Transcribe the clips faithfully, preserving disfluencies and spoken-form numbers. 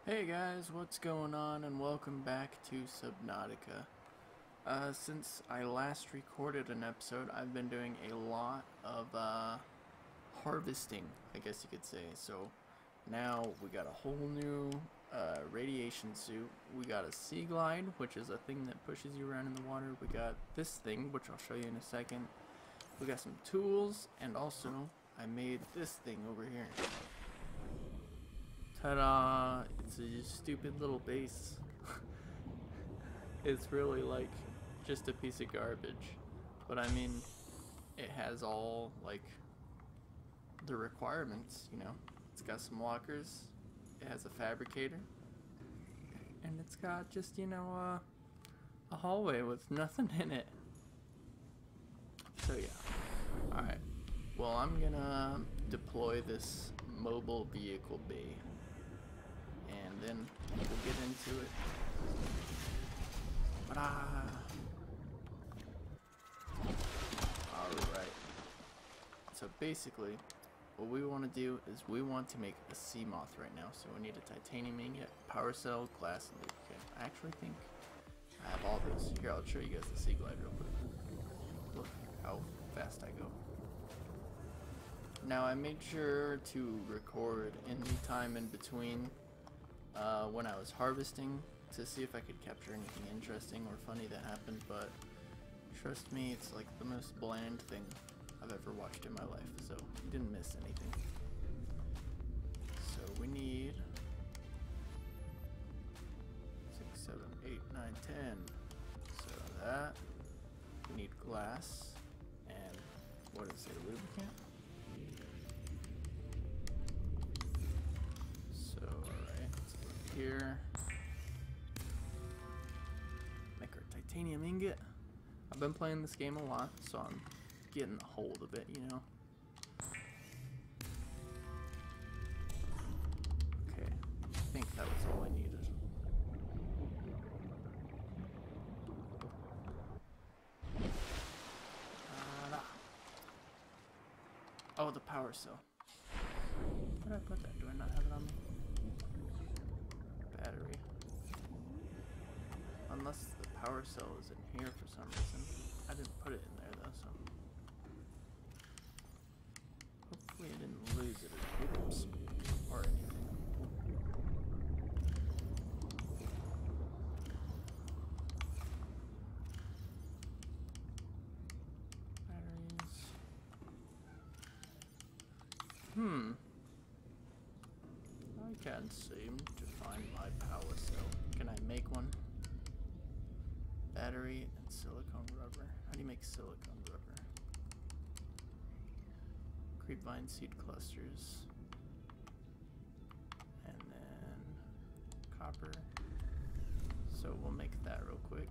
Hey guys, what's going on, and welcome back to Subnautica. Uh, since I last recorded an episode, I've been doing a lot of uh, harvesting, I guess you could say. So now we got a whole new uh, radiation suit. We got a sea glide, which is a thing that pushes you around in the water. We got this thing, which I'll show you in a second. We got some tools, and also I made this thing over here. Ta-da! It's a stupid little base. It's really like just a piece of garbage. But I mean, it has all like the requirements, you know. It's got some lockers, it has a fabricator, and it's got just, you know, uh, a hallway with nothing in it. So yeah. Alright. Well, I'm gonna deploy this mobile vehicle bay. And then we'll get into it. Ah. Alright. So basically, what we want to do is we want to make a sea moth right now. So we need a titanium ingot, power cell, glass, and lubricant. I actually think I have all those. Here, I'll show you guys the sea glide real quick. Look how fast I go. Now I made sure to record in the time in between Uh, when I was harvesting to see if I could capture anything interesting or funny that happened, but trust me, it's like the most bland thing I've ever watched in my life, so you didn't miss anything. So we need six, seven, eight, nine, ten. So that. We need glass and what is it, lubricant? Here, make our titanium ingot. I've been playing this game a lot, so I'm getting the hold of it, you know. Okay, I think that was all I needed. Uh, oh, the power cell. Where did I put that? Do I not have it on me? Battery. Unless the power cell is in here for some reason. I didn't put it in there though, so hopefully I didn't lose it or, oops, or anything. Batteries. Hmm. I can't seem to find my power cell. Can I make one? Battery and silicone rubber. How do you make silicone rubber? Creepvine seed clusters. And then copper. So we'll make that real quick.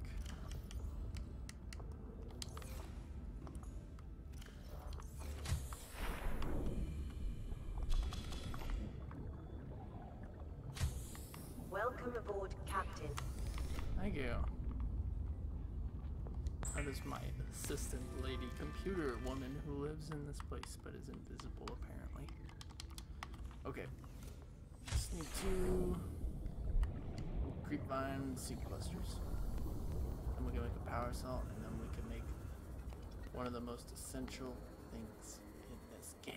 Welcome aboard, Captain. Thank you. That is my assistant lady computer woman who lives in this place but is invisible apparently. Okay. Just need two creepvine seed clusters. And we can make a power cell, and then we can make one of the most essential things in this game.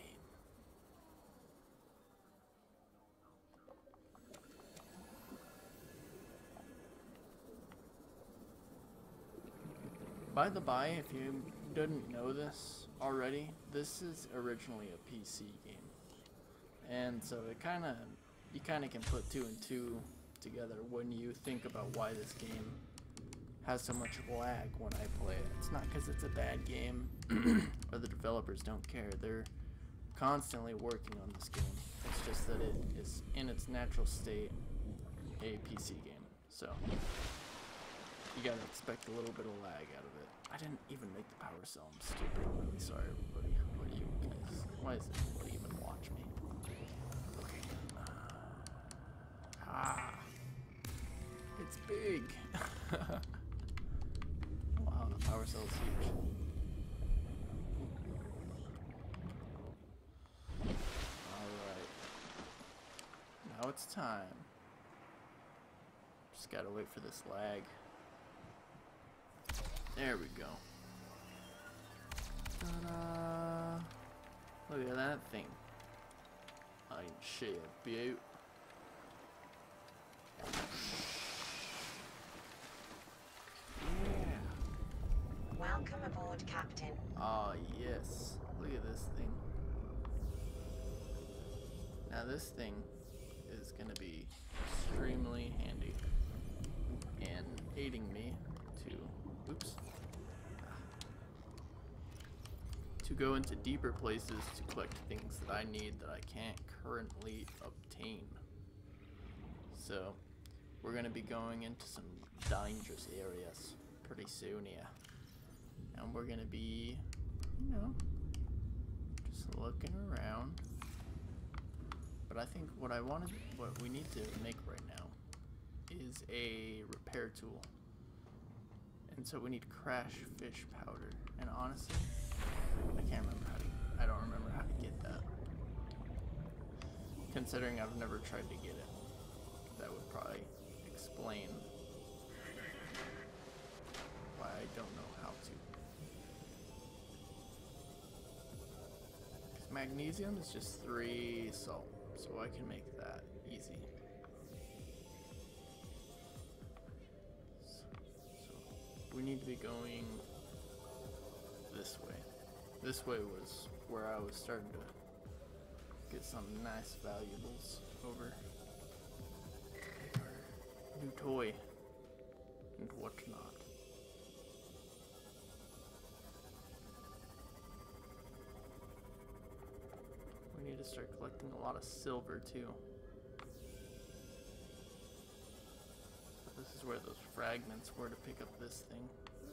By the by, if you didn't know this already, this is originally a P C game. And so it kind of, you kind of can put two and two together when you think about why this game has so much lag when I play it. It's not because it's a bad game or the developers don't care. They're constantly working on this game. It's just that it is in its natural state a P C game. So you gotta expect a little bit of lag out of it. I didn't even make the power cell. I'm stupid. I'm really sorry, everybody. What are you guys? Why does anybody even watch me? Okay. Uh, ah. It's big. Wow, the power cell is huge. Alright. Now it's time Just gotta wait for this lag. There we go. Ta-da! Look at that thing. Ain't she a beaut? Yeah. Welcome aboard, Captain. Ah, yes. Look at this thing. Now this thing is going to be extremely handy in aiding me to, oops, to go into deeper places to collect things that I need that I can't currently obtain. So we're going to be going into some dangerous areas pretty soon here. And we're going to be, you know, just looking around. But I think what I wanted, what we need to make right now is a repair tool. And so we need crash fish powder. And honestly, I can't remember how to, I don't remember how to get that. Considering I've never tried to get it, that would probably explain why I don't know how to. Because magnesium is just three salt, so I can make that easy. So, so we need to be going this way. This way was where I was starting to get some nice valuables over. Our new toy and whatnot. We need to start collecting a lot of silver too. This is where those fragments were to pick up this thing.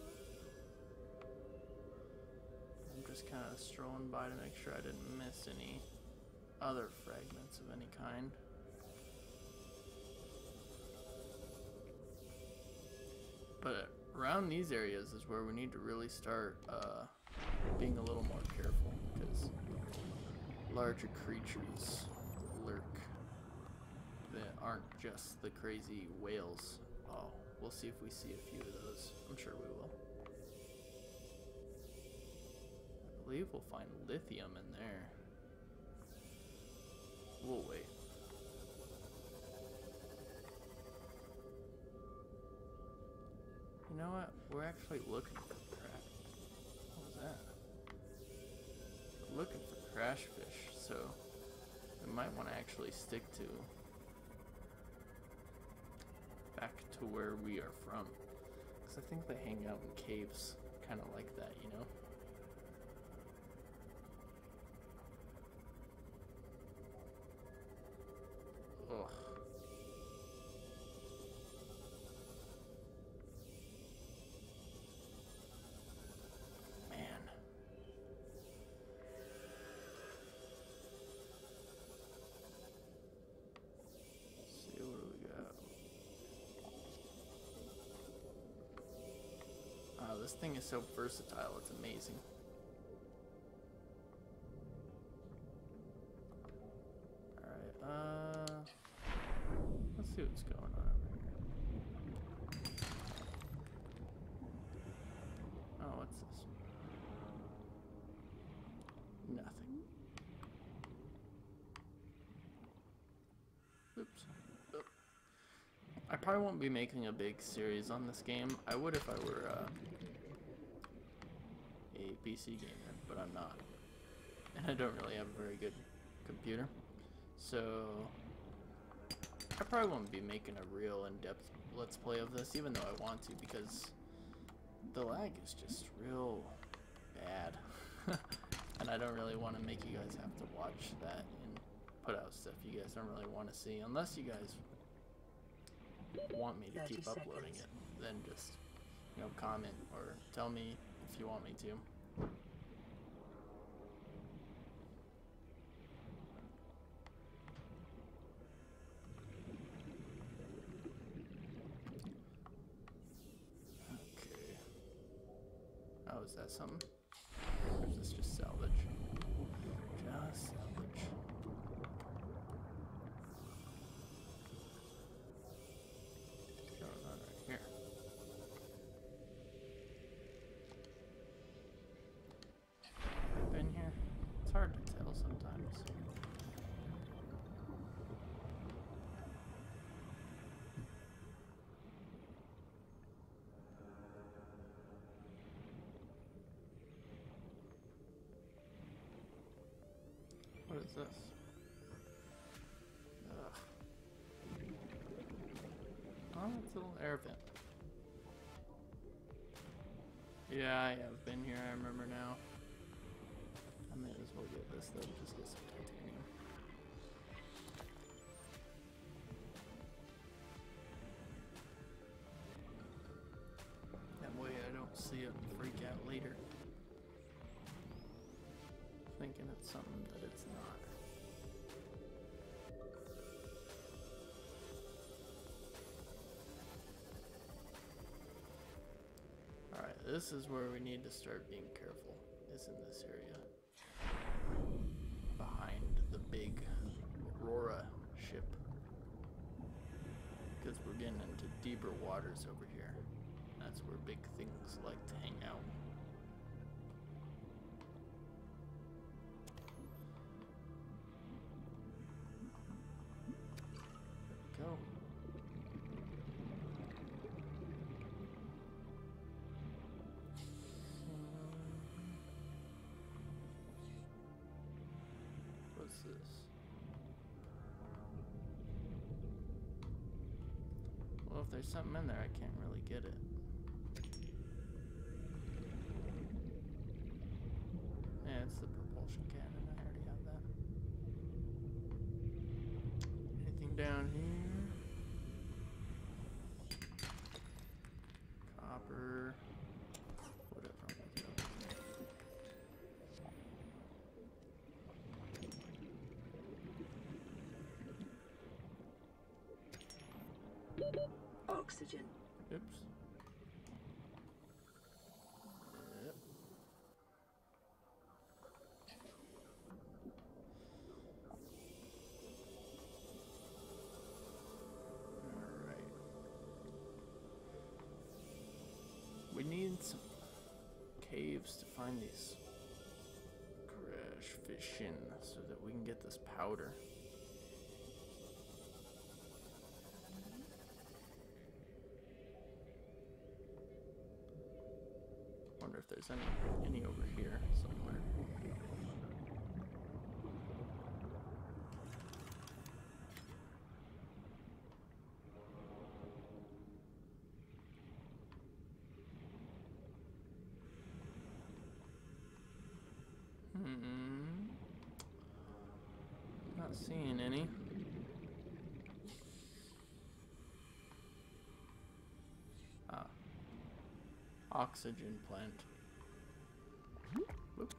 I'm just kind of strolling by to make sure I didn't miss any other fragments of any kind. But around these areas is where we need to really start uh, being a little more careful, because larger creatures lurk that aren't just the crazy whales. Oh, we'll see if we see a few of those. I'm sure we will. I believe we'll find lithium in there. We'll wait. You know what? We're actually looking for crash. What was that? We're looking for crash fish, so we might want to actually stick to back to where we are from, because I think they hang out in caves, kind of like that, you know. Ugh. Man. Let's see, what do we got? Wow, this thing is so versatile, it's amazing. Alright, uh... let's see what's going on over here. Oh, what's this? Nothing. Oops. Oh. I probably won't be making a big series on this game. I would if I were uh, a P C gamer, but I'm not. And I don't really have a very good computer. So I probably won't be making a real in-depth let's play of this, even though I want to, because the lag is just real bad. And I don't really want to make you guys have to watch that and put out stuff you guys don't really want to see, unless you guys want me to keep uploading it. Then just, you know, comment or tell me if you want me to. Oh, is that something? Or is this just salvage? Just salvage. is this? Ugh. Oh, it's a little air vent. Yeah, I have been here, I remember now. I may as well get this though, just get some titanium. That way I don't see it and freak out later. Thinking it's something that it's not. Alright, this is where we need to start being careful, is in this area. Behind the big Aurora ship. Because we're getting into deeper waters over here. That's where big things like to hang out. There we go. What's this? Well, if there's something in there, I can't really get it. Yeah, it's the propulsion cannon. I already have that. Anything down here? Copper. Whatever. I'm gonna throw it in. Oxygen. Oops. Yep. Alright. We need some caves to find these crash fish in so that we can get this powder. Wonder if there's any any over here somewhere. Hmm. Not seeing any. Ah. Oxygen plant. Whoop.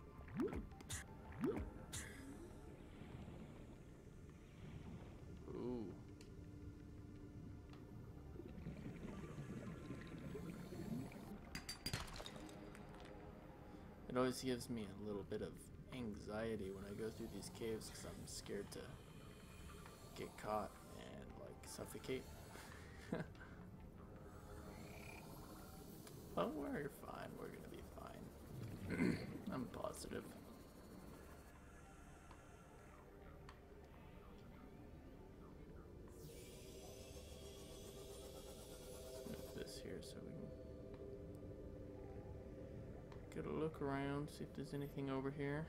Ooh. It always gives me a little bit of anxiety when I go through these caves because I'm scared to get caught and like suffocate. But we're fine, we're gonna be fine. I'm positive. Let's move this here so we can get a look around, see if there's anything over here.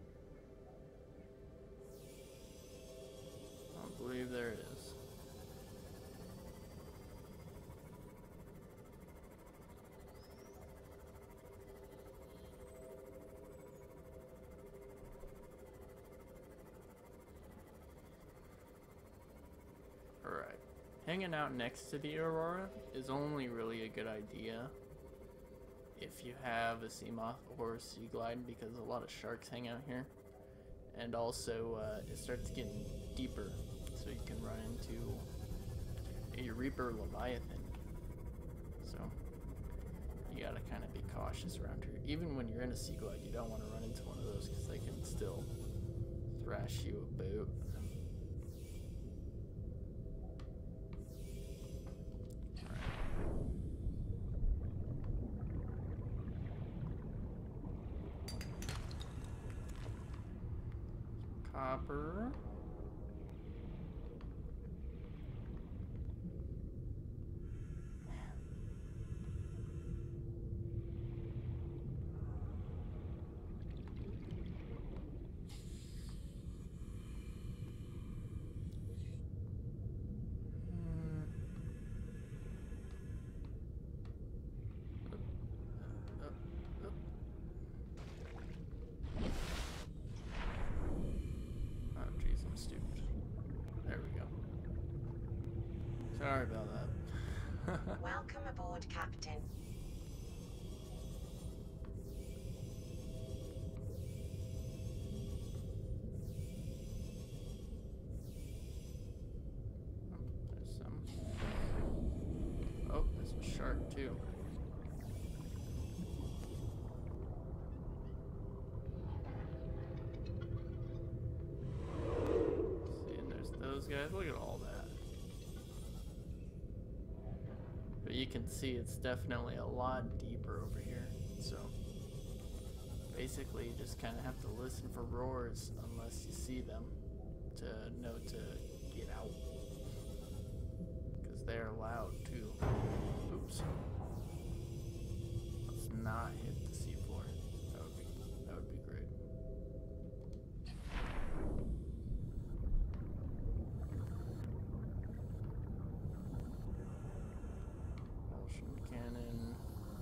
I don't believe there is. Alright. Hanging out next to the Aurora is only really a good idea if you have a sea moth or a sea glide, because a lot of sharks hang out here. And also, uh, it starts getting deeper, so you can run into a Reaper Leviathan. So, you gotta kind of be cautious around here. Even when you're in a sea glide, you don't want to run into one of those because they can still thrash you about. Copper. Sorry about that. Welcome aboard, Captain. There's some. Oh, there's a shark too. See, and there's those guys. Look at all that. But you can see it's definitely a lot deeper over here. So basically you just kind of have to listen for roars unless you see them to know to get out. Because they're loud too. Oops. Let's not hit the seafloor. That would be, that would be great. Cannon.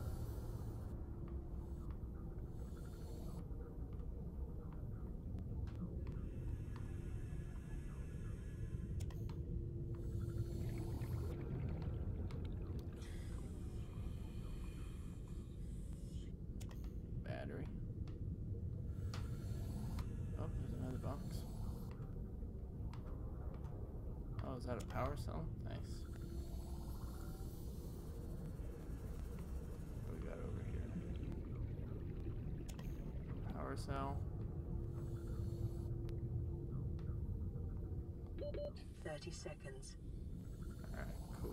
Battery. Oh, there's another box. Oh, is that a power cell? Nice. Cell. Thirty seconds. Alright, cool.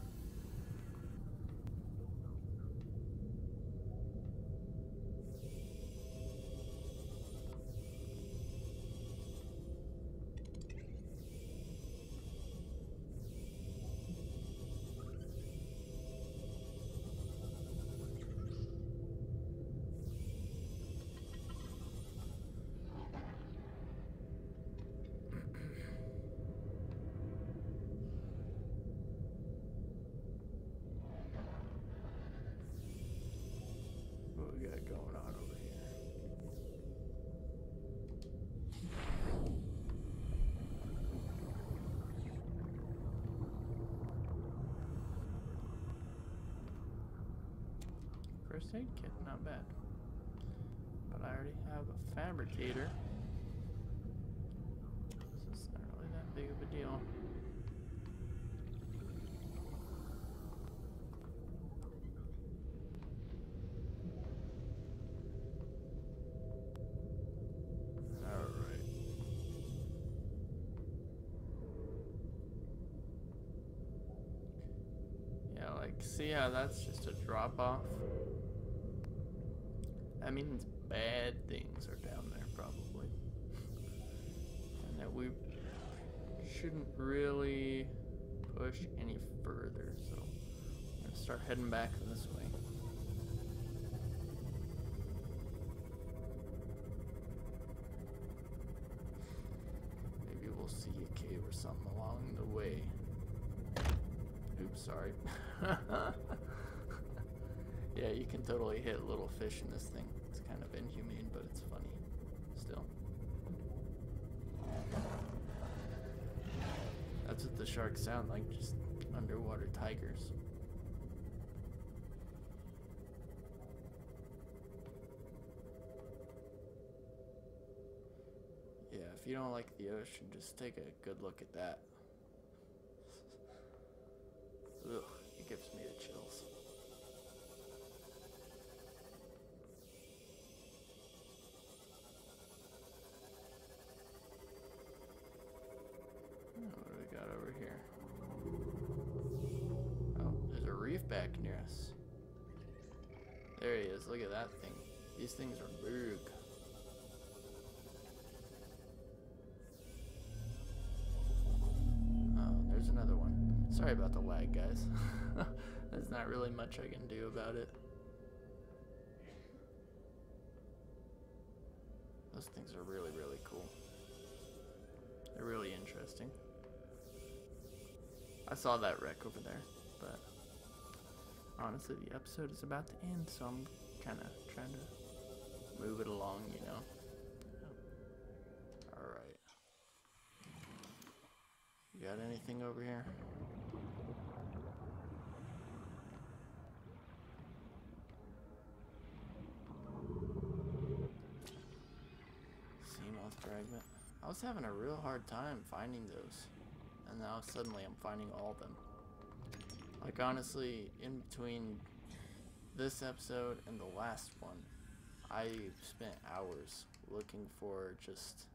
What we got going on over here? First aid kit, not bad. But I already have a fabricator. So it's not really that big of a deal. See how that's just a drop off? That means bad things are down there probably. And that we shouldn't really push any further, so I'm gonna start heading back this way. Maybe we'll see a cave or something along the way. Oops, sorry. Yeah, you can totally hit little fish in this thing. It's kind of inhumane, but it's funny still. That's what the sharks sound like, just underwater tigers. Yeah, if you don't like the ocean, just take a good look at that. Ugh, it gives me the chills. Oh, what do we got over here? Oh, there's a reef back near us. There he is, look at that thing. These things are big. Oh, there's another one. Sorry about the lag, guys. There's not really much I can do about it. Those things are really, really cool. They're really interesting. I saw that wreck over there, but honestly, the episode is about to end, so I'm kind of trying to move it along, you know. Alright. You got anything over here? fragment. I was having a real hard time finding those, and now suddenly I'm finding all of them. Like honestly, in between this episode and the last one, I spent hours looking for just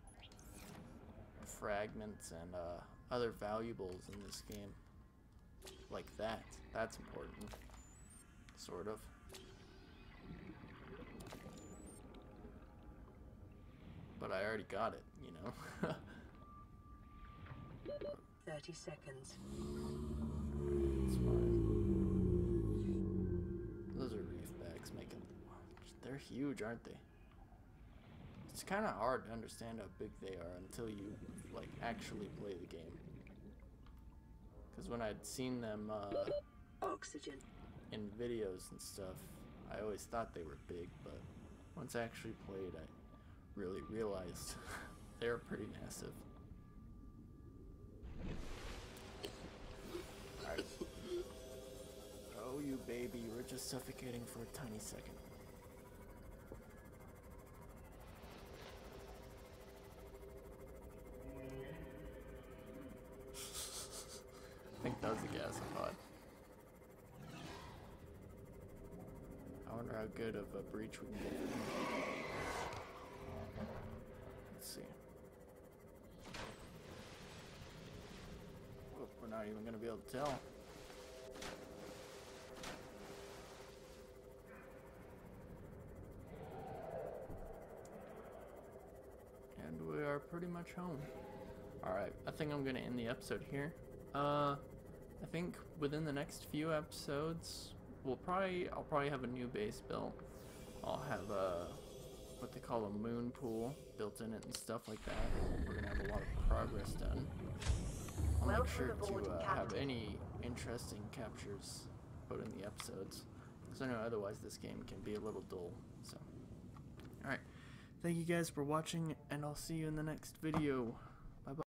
fragments and uh, other valuables in this game. Like that. That's important. Sort of. But I already got it, you know? thirty seconds. It's fine. Those are reef bags making... They're huge, aren't they? It's kind of hard to understand how big they are until you, like, actually play the game. Because when I'd seen them, uh... Oxygen. in videos and stuff, I always thought they were big, but once I actually played, I really realized they were pretty massive. Alright. Oh, you baby, you were just suffocating for a tiny second. I think that was a gasopod. I wonder how good of a breach we can get from him. Let's see. Oh, we're not even going to be able to tell. And we are pretty much home. Alright, I think I'm going to end the episode here. Uh, I think within the next few episodes, we'll probably, I'll probably have a new base built. I'll have a, what they call a moon pool built in it and stuff like that. We're gonna have a lot of progress done. I'll make sure to uh, have any interesting captures put in the episodes, because I know otherwise this game can be a little dull. So, alright. Thank you guys for watching, and I'll see you in the next video.